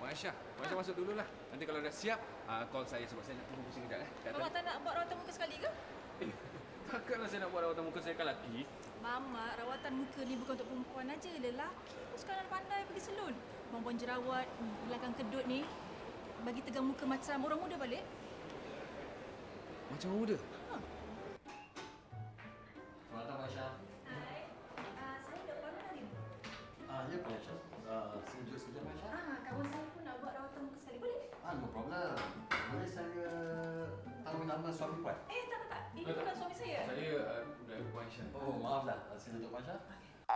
Mak Aisyah. Mak Aisyah masuk dululah. Nanti kalau dah siap, call saya sebab saya nak tunggu pusing kejap. Mama tak nak buat rawatan muka sekali ke? Takkanlah saya nak buat rawatan muka saya kan lelaki. Mama, rawatan muka ni bukan untuk perempuan aja. Lelaki pun sekarang pandai pergi salon. Perempuan jerawat, belakang kedut ni. Bagi tegang muka macam orang muda balik. Macam orang muda? Selamat datang, Aisyah. Hai. Saya dah bangun hari ni. Ya, Pak Aisyah. Saya juga sekejap, Aisyah. Kawan saya pun nak buat rawatan muka sekali. Boleh? No problem. Boleh saya tahu nama suami puan? Tak. Ini bukan suami saya. Saya Mak Aisyah. Oh, maaflah. Saya duduk, Pak Aisyah.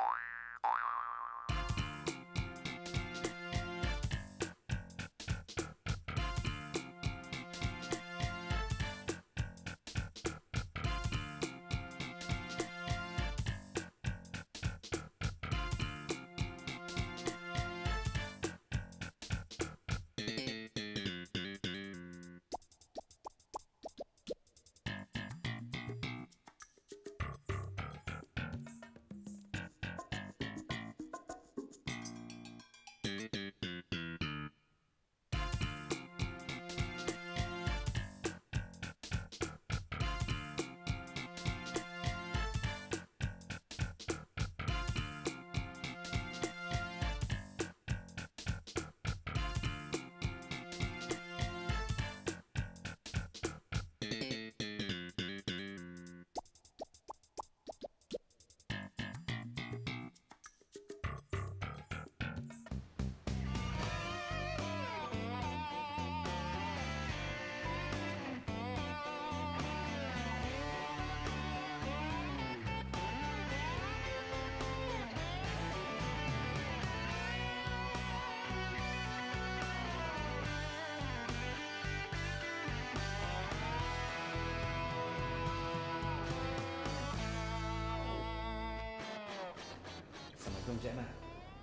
Assalamualaikum, Cik Ana.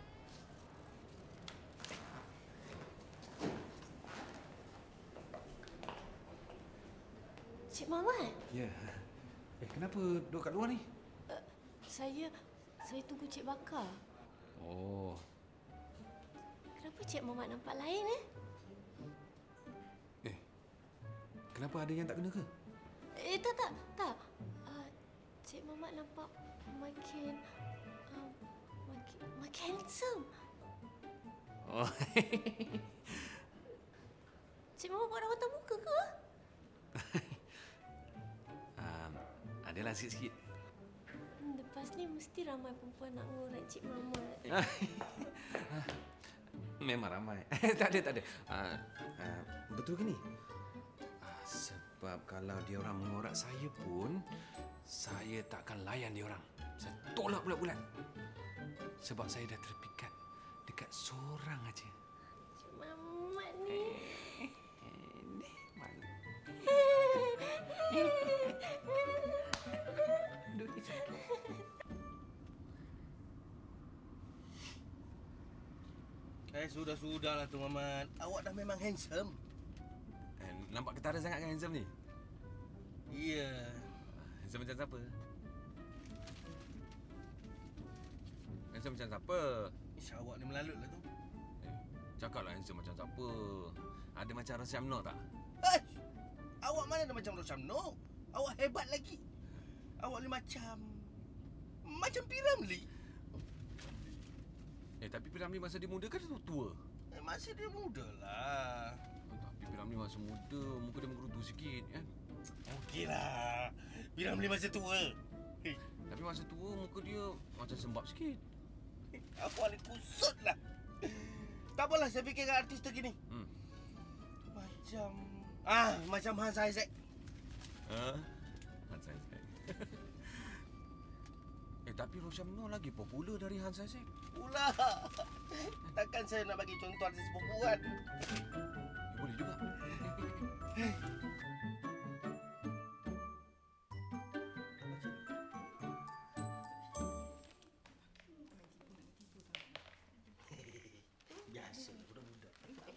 Cik Mamat? Ya. Kenapa duduk kat luar ni? Saya tunggu Cik Bakar. Oh, Kenapa Cik Mamat nampak lain kenapa ada yang tak kena ke? Tak. Cik Mamat nampak makin handsome. Oh. Cik Mamat buat rawatan muka ke? Adalah sikit-sikit. Lepas ni mesti ramai perempuan nak ngorak Cik Mamat. Memang ramai. Tak ada. Betul ke ni? Sebab kalau dia orang mengorak saya pun, saya takkan layan dia orang. Saya tolak bulat-bulat. Sebab saya dah terpikat dekat seorang aja. Cik Mamat ni. Mana? Duduk sakit. Sudahlah tu Mamat. Awak dah memang handsome. Nampak ketara sangat kan handsome ni? Ya. Handsome macam siapa? Handsome macam siapa? Awak ni melalut lah tu. Cakaplah handsome macam siapa? Ada macam Rosyamno tak? Awak mana ada macam Rosyamno? Awak hebat lagi. Awak ni macam P. Ramlee. Tapi P. Ramlee masa dia muda kan dia tua? Masih dia muda lah. Tapi P. Ramlee masa muda, muka dia menggerutu sikit kan? Okeylah. P. Ramlee masa tua. Tapi masa tua muka dia macam sembab sikit. Awak ni kusut lah. Tak apalah, saya fikirkan artis terkini. Macam Hans Isaac. Hans Isaac. Tapi Rosyamno lagi popular dari Hans Isaac. Pula. Takkan saya nak bagi contoh artis perempuan. Boleh juga. Biasa budak-budak.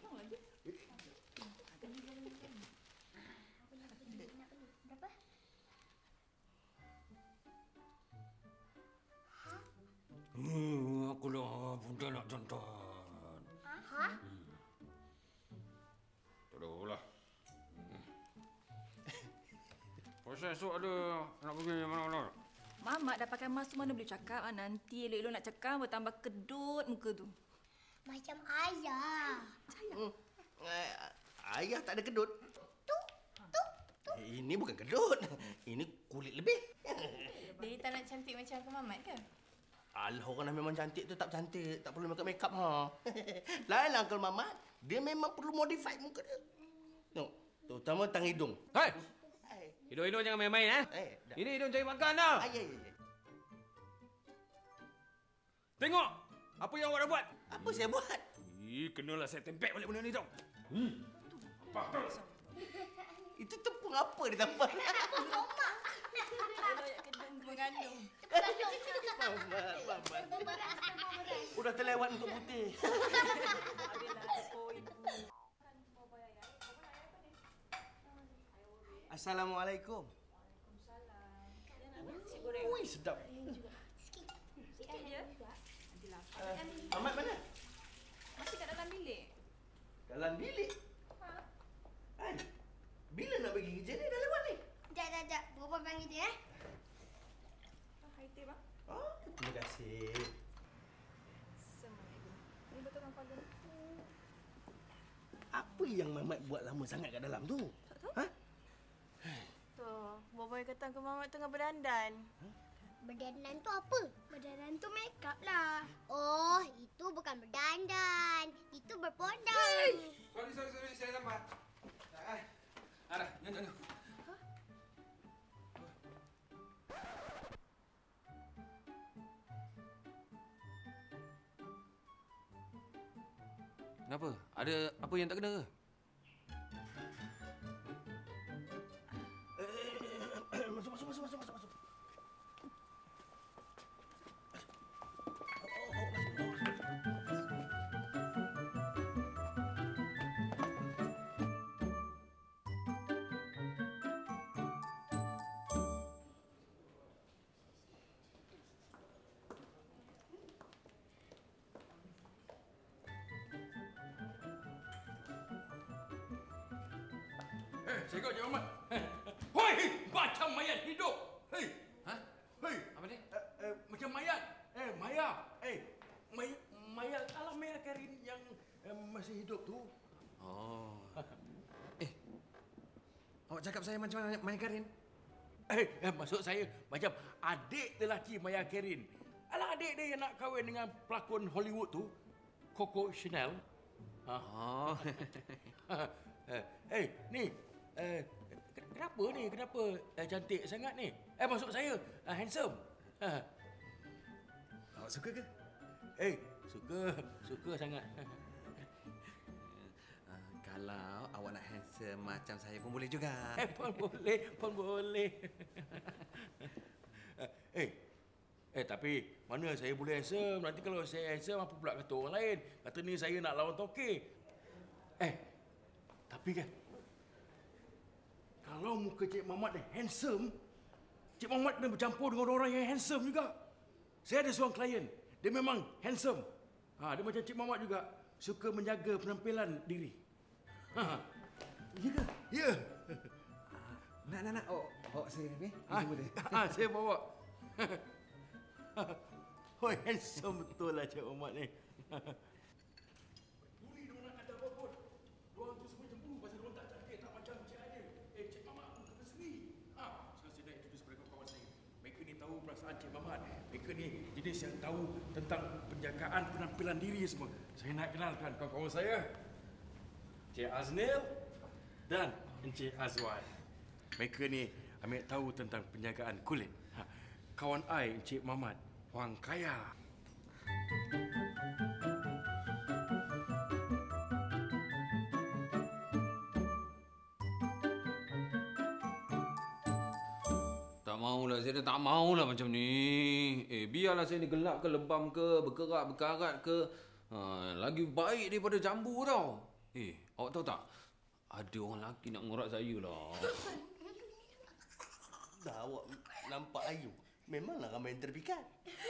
Berapa? Aku lah pun tak nak tonton. Pasal esok ada nak pergi mana-mana. Mamat dah pakai mask tu mana boleh cakap. Nanti elok-elok nak cakap bertambah kedut muka tu. Macam ayah. Ayah tak ada kedut. Ini bukan kedut. Ini kulit lebih. Dia tak nak cantik macam Uncle Mamat ke? Alah, orang dah memang cantik tetap cantik. Tak perlu make up ha. Lain Uncle Mamat. Dia memang perlu modify muka dia. Tengok. Terutama tang hidung. Hai! Hidung-hidung jangan main-main, Dah. Ini hidung cari makan dah. Ya. Tengok apa yang awak dah buat. Apa saya buat? Kenalah saya tempek balik benda ni tau. Apa? Itu tepung apa dia tampar? Kedung mengandung. Mamat. Udah terlewat untuk putih. Assalamualaikum. Ui, sedap. Sikit je. Mamat mana? Masih kat dalam bilik. Dalam bilik. Hai. Bila nak pergi kerja ni? Dah lewat ni. Sekejap. Bapa panggil dia, Hai, teh bang. Oh, terima kasih. Assalamualaikum. Ini betul kan pagar? Apa yang Mamat buat lama sangat kat dalam tu? Ha? Tu, Boboy kata Uncle Mamat tengah berdandan. berdandan tu apa? Berdandan tu make up lah. Oh, itu bukan berdandan. Itu berpodang. Sorry, saya lambat. Ada, nyanyi. Kenapa? Ada apa yang tak kena ke? Masuk. Saya kau Cik Mamat. Hoi, macam mayat hidup. Hei. Ha? Hei. Apa ni? Macam mayat. Maya. Mayat alam Maya Karin yang masih hidup tu. Oh. Awak cakap saya macam Maya Karin? Maksud saya macam adik lelaki Maya Karin. Alah, adik dia yang nak kahwin dengan pelakon Hollywood tu, Coco Chanel. Oh. Ni. Kenapa ni? Kenapa cantik sangat ni? Maksud saya handsome. Awak suka ke? Suka sangat. Kalau awak nak handsome macam saya pun boleh juga. Pun boleh. Tapi mana saya boleh handsome? Nanti kalau saya handsome, apa pula kata orang lain? Kata ni saya nak lawan Tokey. Tapi kan, kalau muka Cik Mamat dah handsome, Cik Mamat kena bercampur dengan orang yang handsome juga. Saya ada seorang klien, dia memang handsome. Dia macam Cik Mamat juga, suka menjaga penampilan diri. Ya ke? Ya. Nak. Bawa saya ni. Saya bawa. Handsome betul lah Cik Mamat ni. Buli dia nak kata apa pun. Diorang tu semua cemburu pasal diorang tak cantik, tak macam Cik Adil. Cik Mamat muka berseri. Sekarang saya nak introduce pada kawan-kawan saya. Mereka ni tahu perasaan Cik Mamat. Mereka ni jenis yang tahu tentang penjagaan penampilan diri semua. Saya nak kenalkan kawan-kawan saya. Cik Aznil dan Encik Azwan. Mereka ni ambil tahu tentang penjagaan kulit. Kawan I, Encik Mamat, orang kaya. Tak maulah, saya dah tak maulah macam ni. Biarlah saya ni gelap ke, lebam ke, berkerak, berkarat ke. Lagi baik daripada jambu tau. Awak tahu tak? Ada orang lelaki nak ngorak saya lah. Dah awak nampak ayu. Memanglah ramai yang terpikat.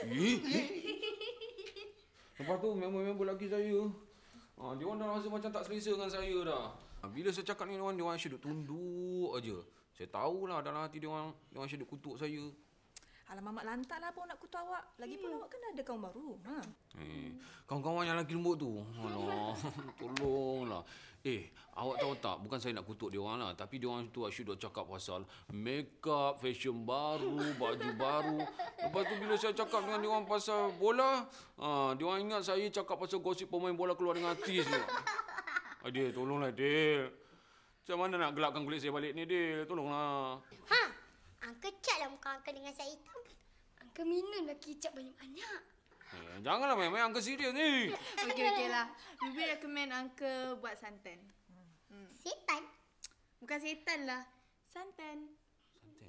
Lepas tu member-member lelaki saya. Dia orang dah rasa macam tak selesa dengan saya dah. Bila saya cakap ni, dia orang asyik duduk tunduk aja. Saya tahulah dalam hati dia orang asyik kutuk saya. Alah, Mamat lantak lah apa nak kutuk awak. Lagipun awak kan ada kawan baru. Ha. Kawan-kawan yang lelaki lembut tu. Alah, tolonglah. Awak tahu tak, bukan saya nak kutuk dia orang lah, tapi dia orang tu asyik duk cakap pasal makeup, fashion baru, baju baru. Lepas tu bila saya cakap dengan dia orang pasal bola, dia orang ingat saya cakap pasal gosip pemain bola keluar dengan artis tu. Adil, tolonglah Adil. Macam mana nak gelapkan kulit saya balik ni, Adil? Tolonglah. Ha, Uncle catlah muka Uncle dengan saya hitam. Uncle minumlah kicap banyak-banyak. Janganlah main-main Uncle serius ni. Okey lah. Ruby recommend Uncle buat santan. Setan? Bukan setan lah. Santan. Santan.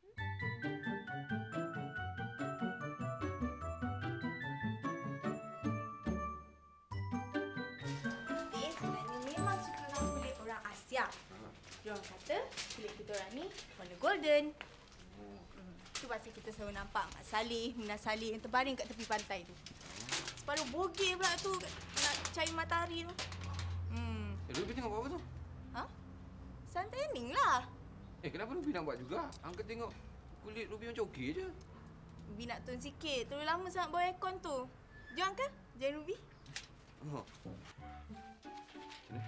Dia sebenarnya memang suka dengan kulit orang Asia. Dia orang kata kulit kita orang ni warna golden. Tu pasal kita selalu nampak Mak Saleh, Munah Saleh yang terbaring kat tepi pantai tu. Separuh bogel pula tu nak cari matahari tu. Ruby tengok buat apa tu? Ha? Suntanning lah. Kenapa Ruby nak buat juga? Uncle tengok kulit Ruby macam okey je. Ruby nak tone sikit. Terlalu lama sangat bawa aircon tu. Jom Uncle, join Ruby. Sini.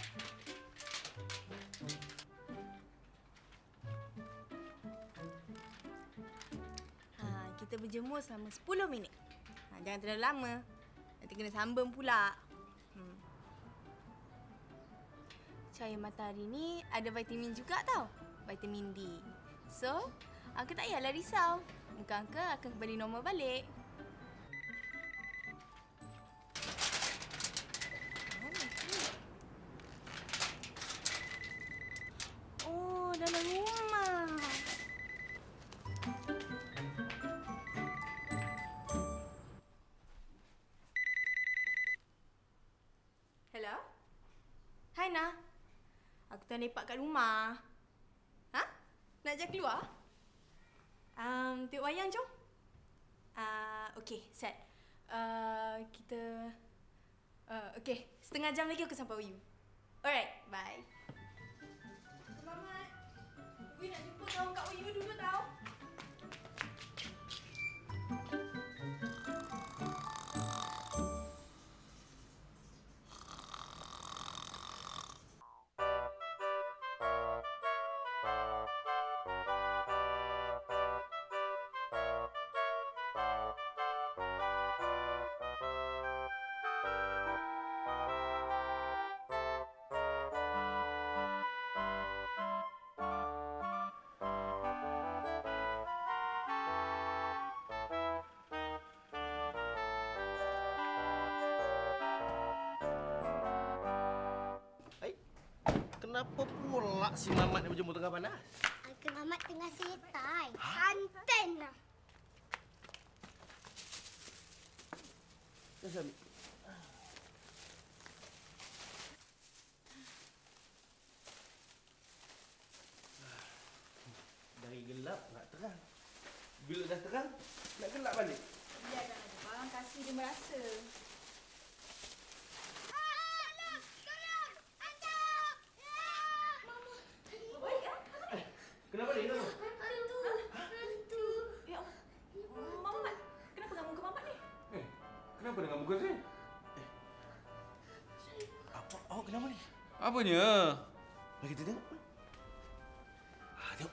Kita berjemur selama 10 minit. Jangan terlalu lama. Nanti kena sambung pula. Cahaya matahari ni ada vitamin juga tau. Vitamin D. So, Uncle tak payahlah risau. Muka Uncle akan kembali normal balik. Oh, dalam rumah. Hello? Hai, Nah. Aku tengah lepak kat rumah. Ha? Nak ajak keluar? Tengok wayang, jom. Okey, set. Kita... okey, setengah jam lagi aku sampai UU. Alright, bye. Mamat, Ubi nak jemput kau kat UU dulu tau. Kenapa pula si Mamat nak berjemur tengah panas? Uncle Mamat tengah setai. Santan lah. Dari gelap nak terang. Bila dah terang, nak gelap balik. Biarkan aja bang, kasih dia merasa. Kenapa ni? Kenapa? Hantu. Ya Allah. Mamat, kenapa dengan muka Mamat ni? Kenapa dengan muka saya? Apa? Awak kenapa ni? Apanya? Mari kita tengok. Tengok.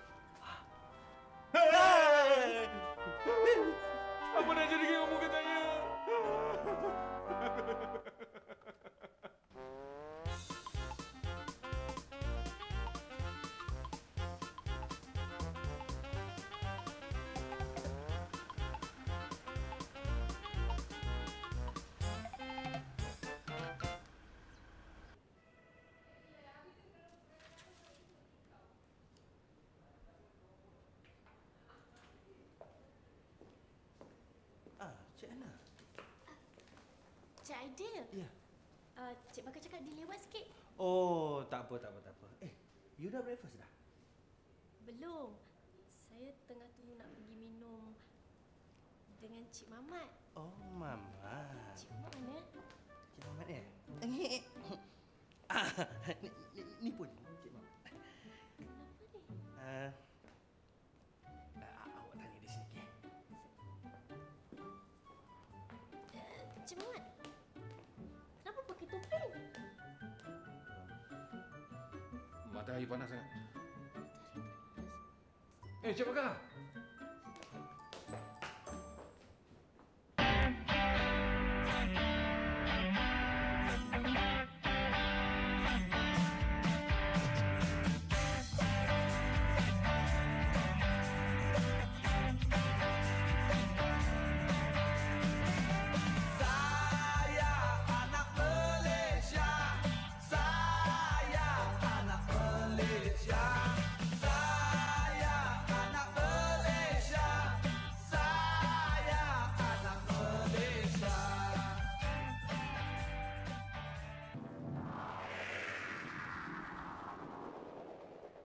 Apa nak jadi dengan muka saya? Cik Ana. Cik Aidil. Ya. Cik Bakar cakap dia lewat sikit. Oh, tak apa. You dah breakfast dah? Belum. Saya tengah tunggu nak pergi minum dengan Cik Mamat. Oh, Mamat. Cik Mamat mana? Cik Mamat ya? Ni pun Cik Mamat. Kenapa ni? Cik Mamat. Kenapa pakai topeng? Matahari panas sangat. Cik Pakar.